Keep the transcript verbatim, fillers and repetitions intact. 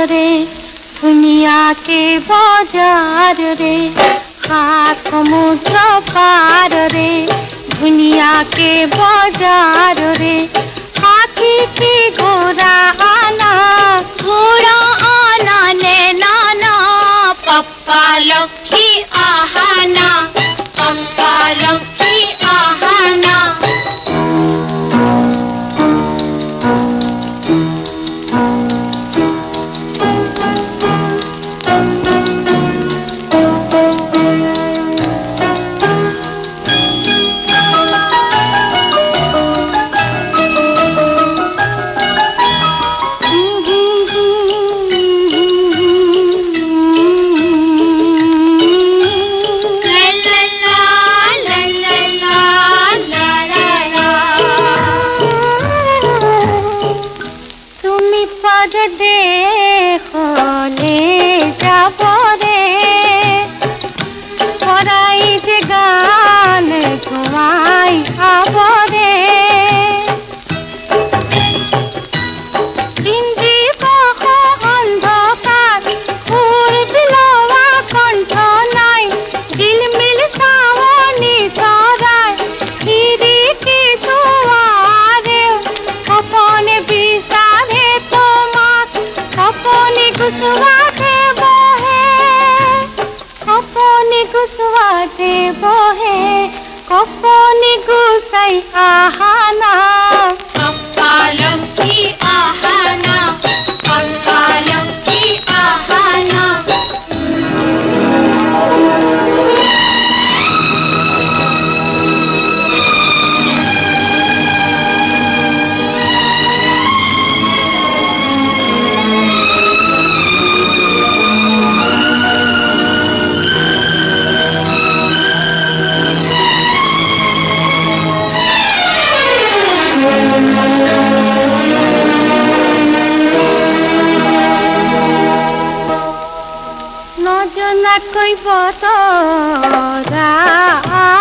रे दुनिया के बाजार रे हाथ समुद्र पार रे दुनिया के बाजार रे हाथी की घोड़ा आना घोड़ा आना ने नाना पप्पा लक्की आहाना पप्पा लक्की आहाना देखो ले जाबो रे पराई जे गान घुमाई आबो रे दिंदी बहो अंधकार फूल बिलवा कंठ नाई झिलमिल सावनी तराय हिरी की दुआरे अपने बिसारे अपनी गुस्वाते बोहे अपनी गुस्वाते बोहे अपनी गुसाई आहाना पप्पा लक्की आहाना पप्पा लक्की आहाना नजना कोई बतरा